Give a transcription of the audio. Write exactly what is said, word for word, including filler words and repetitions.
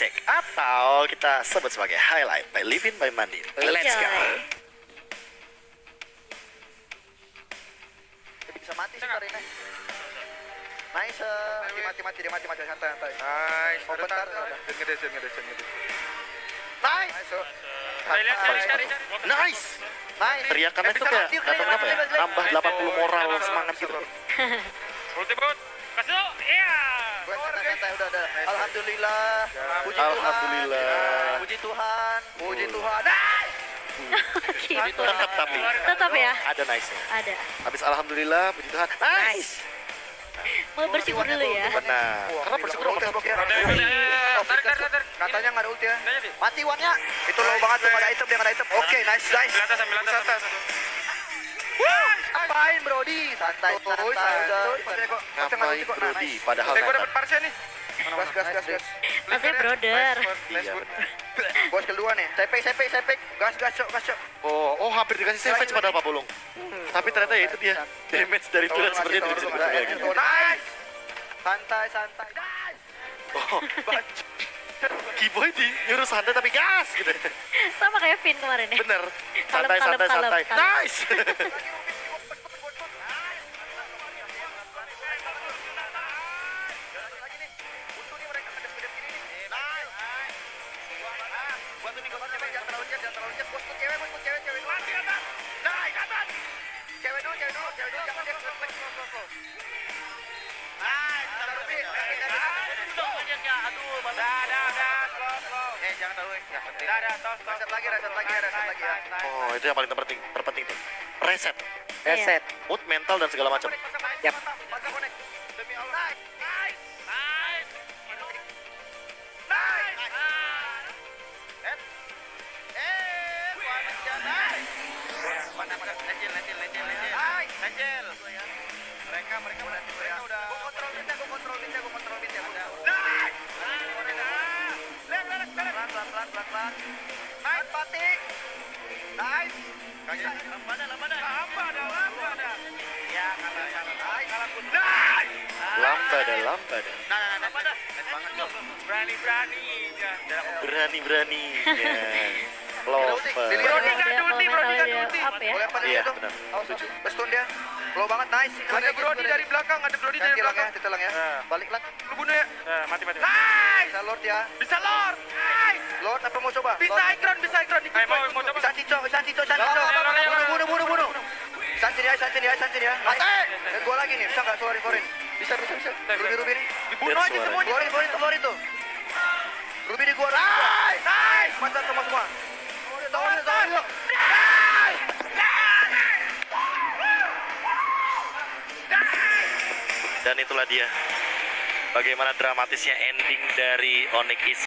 cek atau kita sebut sebagai highlight by Livin by Mandin. Let's go. Bisa mati sih hari ini. Nice, mati mati mati dia mati mati santai santai. Nice. Oh bentar, Ngedesin ngedesin ngedesin. nice. Cari cari cari cari. Nice. Nice. Teriakannya tuh kayak nggak tahu kenapa ya, nambah delapan puluh moral semangat gitu. Ulti bot. Kasih lo. Iya. Santai santai udah udah. Alhamdulillah. Puji Tuhan. Alhamdulillah. Puji Tuhan. Puji Tuhan. Gitu. Tetap tapi Tetap ya. ada nice-nya. Ada. Habis alhamdulillah, puji Tuhan. Nice. Mau bersyukur dulu ya. Benar. Karena bersyukur sama Tarik tarik tarik. Katanya nggak ada ulti ya. Nggak jadi. Mati Wannya. Itu low banget tuh, nggak ada item, dia nggak ada item. Oke, nice nice. Ambil atas ambil atas. Apain Brody? Santai santai udah. Ngapain Brody? Padahal Eh gue Nathan. dapet parsen nih. Gas gas gas gas. Maksudnya brother. Iya benar. Bos kedua nih. Sepek sepek sepek. Gas gas cok gas cok. Oh, oh hampir dikasih savage padahal Pak Pulung. Tapi ternyata ya itu dia damage dari turret seperti itu bisa dibentuk kayak gitu. Nice. Santai santai. Nice. Oh, Kiboy di nyuruh santai tapi gas gitu. Sama kayak Vin kemarin ya. Bener. Kalem, Santai kalem, santai kalem, santai. kalem. Nice. Oh, itu yang paling terpenting, terpenting tuh. Reset, Reset. mood, mental dan segala macam. Yap. Mereka mereka mereka udah. Gua kontrol mitnya, gua kontrol mitnya, gua kontrol mitnya, gua udah. Pelan pelan pelan pelan pelan. Nice Pati. Nice. Kagak. Lampada lampada. Lampada lampada. Ya kalah kalah. Nice. Kalah pun. Nice. Lambada, lambada. Nah nah nah. Lampada. Banget loh. Berani berani. Berani berani. Lover. Brody nggak ada ulti, Brody nggak ada ulti. Apa ya? Boleh apa dia Iya, itu? benar. Awas setuju. Bestun dia. Low banget nice. Ada Brody dari belakang, ada Brody dari Tilang ya, belakang. ditelang ya. Nah. Balik lagi. Lu bunuh ya. Nah, mati mati. Nice. Bisa Lord ya. Bisa Lord. Nice. Lord apa mau coba? Bisa Ikron, bisa Ikron. Ayo mau mau coba. Bisa Cico, bisa Cico, bisa Cico. Bunuh, bunuh, bunuh, bunuh. Sancin ya, sancin ya, sancin ya. Mati. Eh, gua lagi nih, bisa nggak keluarin, keluarin? Bisa, bisa, bisa. Ruby, Ruby nih. Dibunuh aja semuanya. Keluarin, keluarin, keluarin tuh. Ruby di gua. Nice, nice. Mantap semua semua. Keluarin, keluarin, keluarin. Dan itulah dia bagaimana dramatisnya ending dari Onyx